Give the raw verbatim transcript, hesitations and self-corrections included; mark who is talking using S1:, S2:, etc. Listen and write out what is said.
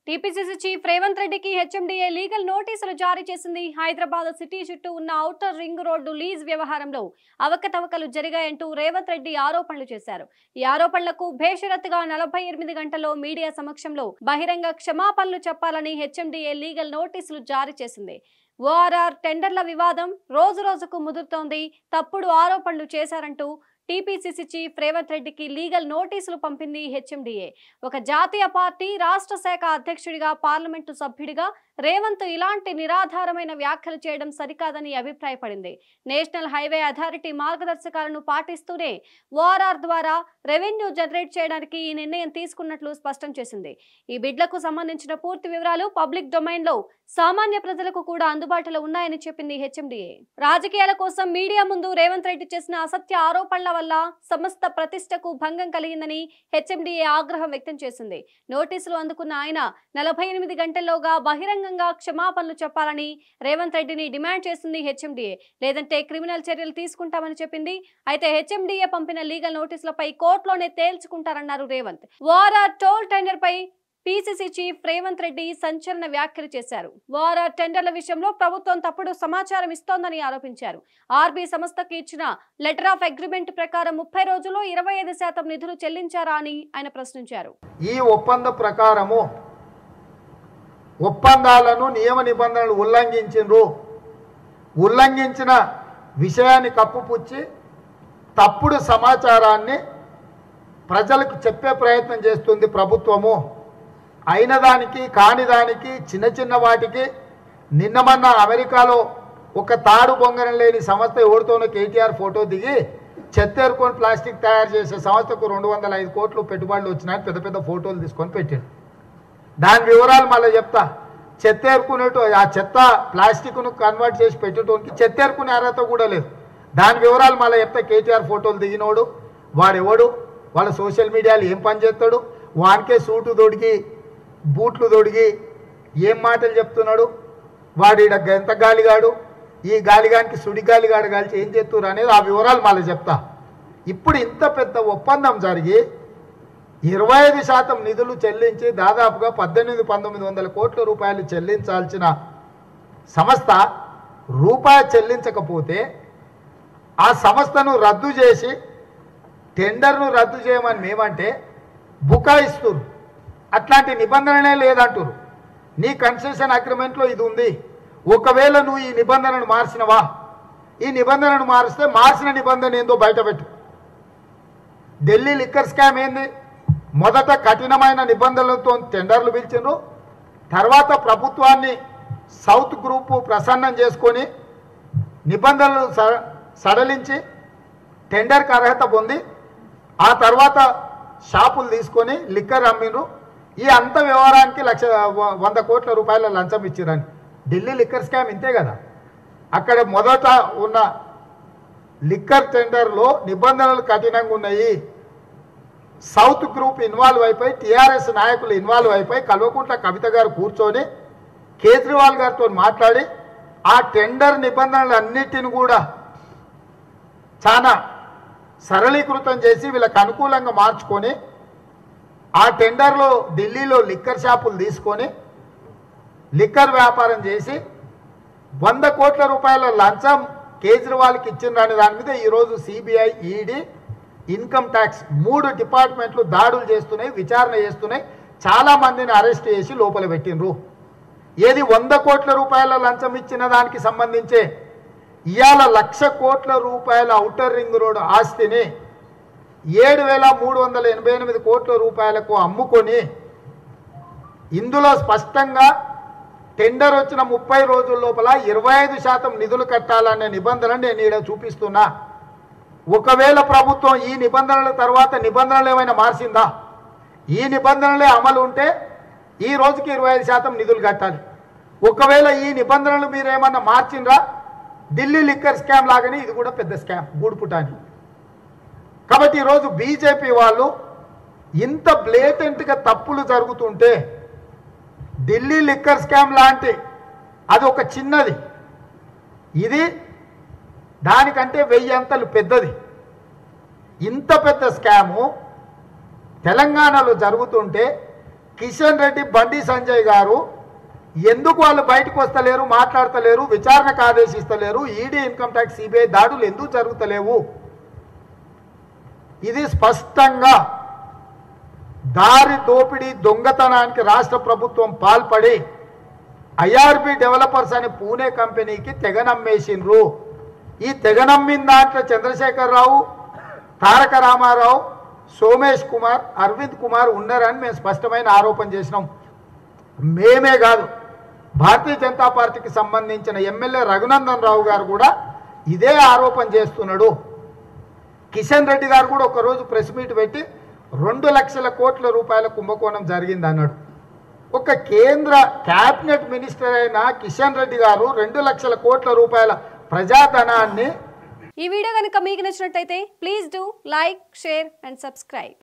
S1: TPCC chief Revanth రెడ్డికి HMDA legal నోటీసులు జారీ చేసింది. హైదరాబాద్ సిటీ చుట్టూ ఉన్న ఔటర్ రింగ్ రోడ్డు లీజ్ వ్యవహారంలో అవకతవకలు జరిగాయంటూ రేవంత్ రెడ్డి ఆరోపణలు చేశారు. ఈ ఆరోపణలకు బేషరతుగా నలభై ఎనిమిది గంటల్లో మీడియా సమక్షంలో బహిరంగ క్షమాపణలు చెప్పాలని హెచ్ఎండీఏ లీగల్ నోటీసులు జారీ చేసింది. ఓఆర్ఆర్ టెండర్ల వివాదం రోజు రోజుకు ముదురుతోంది. తప్పుడు ఆరోపణలు చేశారంటూ టీపీసీసీ చీఫ్ రేవంత్ రెడ్డికి లీగల్ నోటీసులు పంపింది హెచ్ఎండీఏ. ఒక జాతీయ పార్టీ రాష్ట్ర శాఖ అధ్యక్షుడిగా, పార్లమెంటు సభ్యుడిగా రేవంత్ ఇలాంటి నిరాధారమైన వ్యాఖ్యలు చేయడం సరికాదని అభిప్రాయపడింది. నేషనల్ హైవే అథారిటీ మార్గదర్శకాలను పాటిస్తూనే ఓఆర్ఆర్ ద్వారా రెవెన్యూ జనరేట్ చేయడానికి ఈ నిర్ణయం తీసుకున్నట్లు స్పష్టం చేసింది. ఈ బిడ్లకు సంబంధించిన పూర్తి వివరాలు పబ్లిక్ డొమైన్ లో సామాన్య ప్రజలకు కూడా అందుబాటులో ఉన్నాయని చెప్పింది హెచ్ఎండీఏ. రాజకీయాల కోసం మీడియా ముందు రేవంత్ రెడ్డి చేసిన అసత్య ఆరోపణల వల్ల సమస్త ప్రతిష్టకు భంగం కలిగిందని హెచ్ఎండీఏ ఆగ్రహం వ్యక్తం చేసింది. నోటీసులు అందుకున్న ఆయన నలభై ఎనిమిది గంటల్లోగా బహిరంగంగా క్షమాపణలు చెప్పాలని రేవంత్ రెడ్డిని డిమాండ్ చేసింది హెచ్ఎండీఏ. లేదంటే క్రిమినల్ చర్యలు తీసుకుంటామని చెప్పింది. అయితే హెచ్ఎండీఏ పంపిన లీగల్ నోటీసులపై కోర్టులోనే తేల్చుకుంటారన్నారు రేవంత్. ఓఆర్ఆర్ టోల్ టెండర్ పై పీసీసీ చీఫ్ రేవంత్ రెడ్డి సంచలన వ్యాఖ్యలు చేశారు. ఓఆర్ఆర్ టెండర్ల విషయంలో ప్రభుత్వం తప్పుడు సమాచారం ఇస్తోందని ఆరోపించారు. ఆర్బీ సంస్థకు ఇచ్చిన లెటర్ ఆఫ్ అగ్రిమెంట్ ప్రకారం ముప్పై రోజుల్లో ఇరవై ఐదు శాతం నిధులు చెల్లించారా అని ఆయన ప్రశ్నించారు.
S2: ఈ ఒప్పంద ప్రకారము ఒప్పందాలను నియమ నిబంధనలు ఉల్లంఘించిండ్రు. ఉల్లంఘించిన విషయాన్ని కప్పుపుచ్చి తప్పుడు సమాచారాన్ని ప్రజలకు చెప్పే ప్రయత్నం చేస్తుంది ప్రభుత్వము. అయిన దానికి కాని దానికి చిన్న చిన్న వాటికి నిన్న మొన్న అమెరికాలో ఒక తాడు బొంగరం లేని సంస్థ ఎవరితోనో కేటీఆర్ ఫోటో దిగి చెత్తేరుకొని ప్లాస్టిక్ తయారు చేసే సంస్థకు రెండు వందల ఐదు కోట్లు పెట్టుబడులు వచ్చినాయని పెద్ద పెద్ద ఫోటోలు తీసుకొని పెట్టారు. దాని వివరాలు మళ్ళీ చెప్తా. చెత్తేరుకునేటు ఆ చెత్త ప్లాస్టిక్ను కన్వర్ట్ చేసి పెట్టేటోనికి చెత్తేరుకునే అర్హత కూడా లేదు. దాని వివరాలు మళ్ళీ చెప్తా. కేటీఆర్ ఫోటోలు దిగినోడు వాడెవడు, వాళ్ళ సోషల్ మీడియాలో ఏం పని చేస్తాడు, వానికే సూటు దొడిగి బూట్లు దొడిగి ఏం మాటలు చెప్తున్నాడు, వాడు ఈడ ఎంత గాలిగాడు, ఈ గాలిగానికి సుడి గాలిగాడు కాల్చి ఏం చేస్తున్నారు అనేది ఆ వివరాలు మళ్ళీ చెప్తా. ఇప్పుడు ఇంత పెద్ద ఒప్పందం జరిగి ఇరవై ఐదు శాతం నిధులు చెల్లించి దాదాపుగా పద్దెనిమిది పంతొమ్మిది వందల కోట్ల రూపాయలు చెల్లించాల్సిన సంస్థ రూపాయి చెల్లించకపోతే ఆ సంస్థను రద్దు చేసి టెండర్ను రద్దు చేయమని మేమంటే బుకాయిస్తున్నారు. అట్లాంటి నిబంధననే లేదంటారు. నీ కన్సెషన్ అగ్రిమెంట్లో ఇది ఉంది. ఒకవేళ నువ్వు ఈ నిబంధనను మార్చినవా, ఈ నిబంధనను మారిస్తే మార్చిన నిబంధన ఏందో బయటపెట్టు. ఢిల్లీ లిక్కర్ స్కామ్ ఏంది? మొదట కఠినమైన నిబంధనలతో టెండర్లు పిలిచిండ్రు. తర్వాత ప్రభుత్వాన్ని సౌత్ గ్రూపు ప్రసన్నం చేసుకొని నిబంధనలు సడలించి టెండర్కి అర్హత పొంది ఆ తర్వాత షాపులు తీసుకొని లిక్కర్ అమ్మిండ్రు. ఈ అంత వ్యవహారానికి లక్ష వంద కోట్ల రూపాయల లంచం ఇచ్చిరని. ఢిల్లీ లిక్కర్ స్కామ్ ఇంతే కదా. అక్కడ మొదట ఉన్న లిక్కర్ టెండర్లో నిబంధనలు కఠినంగా ఉన్నాయి. సౌత్ గ్రూప్ ఇన్వాల్వ్ అయిపోయి, టీఆర్ఎస్ నాయకులు ఇన్వాల్వ్ అయిపోయి కల్వకుంట్ల కవిత గారు కూర్చొని కేజ్రీవాల్ గారితో మాట్లాడి ఆ టెండర్ నిబంధనలు అన్నిటిని కూడా చాలా సరళీకృతం చేసి వీళ్ళకి అనుకూలంగా మార్చుకొని ఆ టెండర్లో ఢిల్లీలో లిక్కర్ షాపులు తీసుకొని లిక్కర్ వ్యాపారం చేసి వంద కోట్ల రూపాయల లంచం కేజ్రీవాల్కి ఇచ్చిండ్రనే దాని మీద ఈరోజు సిబిఐ, ఈడీ, ఇన్కమ్ ట్యాక్స్ మూడు డిపార్ట్మెంట్లు దాడులు చేస్తున్నాయి, విచారణ చేస్తున్నాయి. చాలామందిని అరెస్ట్ చేసి లోపల పెట్టిండ్రు. ఏది వంద కోట్ల రూపాయల లంచం ఇచ్చిన దానికి సంబంధించే ఇవాళ లక్ష కోట్ల రూపాయల ఔటర్ రింగ్ రోడ్ ఆస్తిని ఏడు వేల మూడు వందల ఎనభై ఎనిమిది కోట్ల రూపాయలకు అమ్ముకొని ఇందులో స్పష్టంగా టెండర్ వచ్చిన ముప్పై రోజుల లోపల ఇరవై ఐదు శాతం నిధులు కట్టాలనే నిబంధన నేను ఈడ చూపిస్తున్నా. ఒకవేళ ప్రభుత్వం ఈ నిబంధనల తర్వాత నిబంధనలు ఏమైనా మార్చిందా, ఈ నిబంధనలే అమలు ఉంటే ఈ రోజుకి ఇరవై ఐదు శాతం నిధులు కట్టాలి. ఒకవేళ ఈ నిబంధనలు మీరు ఏమన్నా మార్చిండ్రా, ఢిల్లీ లిక్కర్ స్కామ్ లాగానే ఇది కూడా పెద్ద స్కామ్ గూడుపుటాని. కాబట్టి ఈరోజు బీజేపీ వాళ్ళు ఇంత బ్లేటెంట్గా తప్పులు జరుగుతుంటే ఢిల్లీ లిక్కర్ స్కామ్ లాంటి అది ఒక చిన్నది, ఇది దానికంటే వెయ్యి అంతలు పెద్దది. ఇంత పెద్ద స్కాము తెలంగాణలో జరుగుతుంటే కిషన్ రెడ్డి, బండి సంజయ్ గారు ఎందుకు వాళ్ళు బయటకు వస్తలేరు, మాట్లాడతలేరు, విచారణకు ఆదేశిస్తలేరు, ఈడీ, ఇన్కమ్ ట్యాక్స్, సిబిఐ దాడులు ఎందుకు జరుగుతలేవు? ఇది స్పష్టంగా దారి దోపిడీ దొంగతనానికి రాష్ట్ర ప్రభుత్వం పాల్పడి ఐఆర్బి డెవలపర్స్ అనే పూణే కంపెనీకి తెగనమ్మేసిండ్రు. ఈ తెగనమ్మిన దాంట్లో చంద్రశేఖరరావు, తారక రామారావు, సోమేష్ కుమార్, అరవింద్ కుమార్ ఉన్నారని మేము స్పష్టమైన ఆరోపణ చేసినాం. మేమే కాదు, భారతీయ జనతా పార్టీకి సంబంధించిన ఎమ్మెల్యే రఘునందన్ రావు గారు కూడా ఇదే ఆరోపణ చేస్తున్నాడు. కిషన్ రెడ్డి గారు కూడా ఒకరోజు ప్రెస్ మీట్ పెట్టి రెండు లక్షల కోట్ల రూపాయల కుంభకోణం జరిగింది అన్నాడు. ఒక కేంద్ర క్యాబినెట్ మినిస్టర్ అయిన కిషన్ రెడ్డి గారు రెండు లక్షల కోట్ల రూపాయల ప్రజాధనాన్ని.
S1: ఈ వీడియో కనుక మీకు నచ్చినట్లయితే please do like, share and subscribe.